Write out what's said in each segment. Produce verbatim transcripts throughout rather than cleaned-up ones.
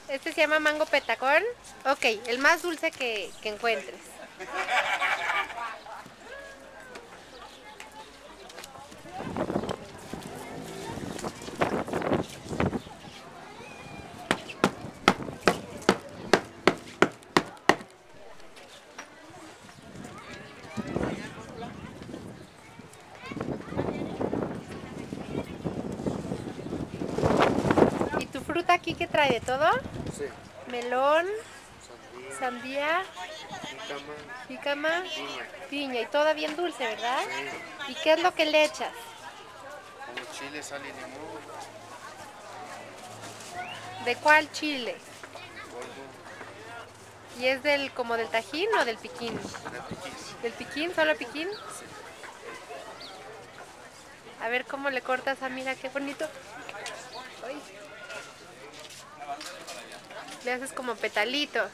Este se llama mango petacón. Ok, el más dulce que, que encuentres. ¿Y tu fruta aquí qué trae de todo? Sí. Melón, Sandía, sandía, jícama, jícama, piña. piña y toda bien dulce, ¿verdad? Sí. ¿Y qué es lo que le echas? Como chile, sal y limón. ¿De cuál chile? Polvo. ¿Y es del como del tajín o del piquín? De piquín. ¿Del piquín? ¿Solo piquín? Sí. A ver cómo le cortas. Ah, mira qué bonito. Ay. Le haces como petalitos.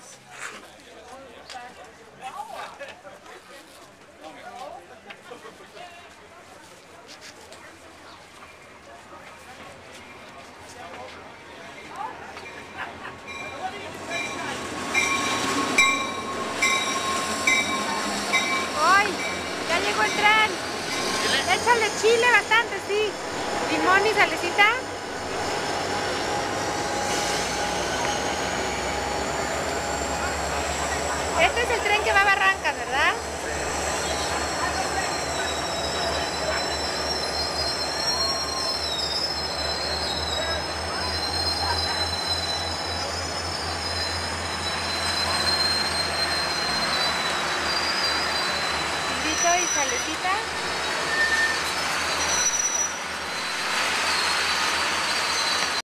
¡Ay! Ya llegó el tren. ¿Chile? Échale chile bastante, sí. Limón y salecita. Este es el tren que va a Barrancas, ¿verdad? Chilito y salecita.